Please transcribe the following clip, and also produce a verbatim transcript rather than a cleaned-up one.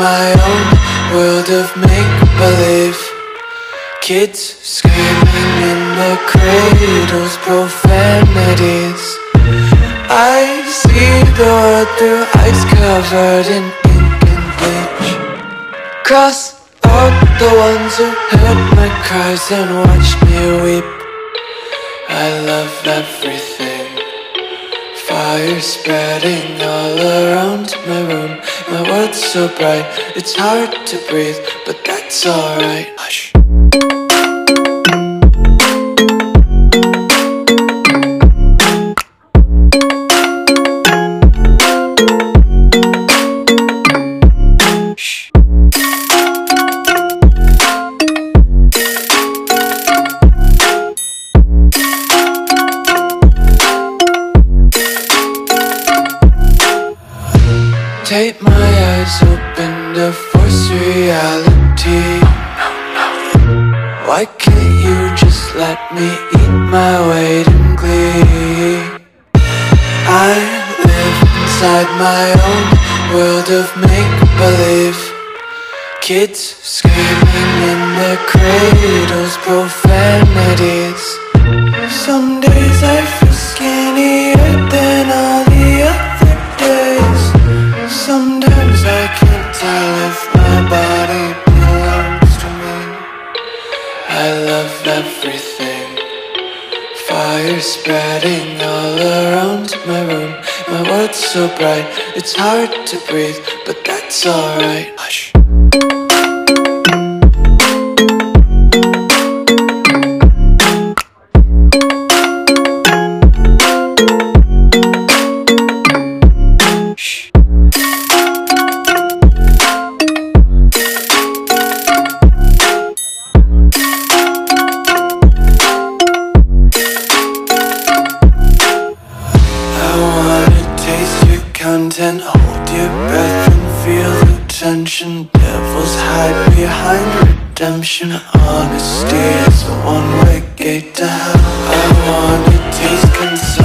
my own world of make-believe. Kids screaming in the cradles, profanities. I see the world through ice covered in ink and bleach. Cross out the ones who heard my cries and watched me weep. I love everything. Fire spreading all around my room. My world's so bright, it's hard to breathe, but that's alright. Hush. Take my eyes open to force reality. Why can't you just let me eat my weight in glee? I live inside my own world of make-believe. Kids screaming in their cradles, profanities. Some days I feel skinnier than all the other days. Sometimes I can't tell if my body belongs to me. I love everything. Fire spreading all around my room. My world's so bright, it's hard to breathe, but that's alright. Hush. Content, hold your breath and feel the tension. Devils hide behind redemption. Honesty is a one-way gate to hell. I wanna taste concern.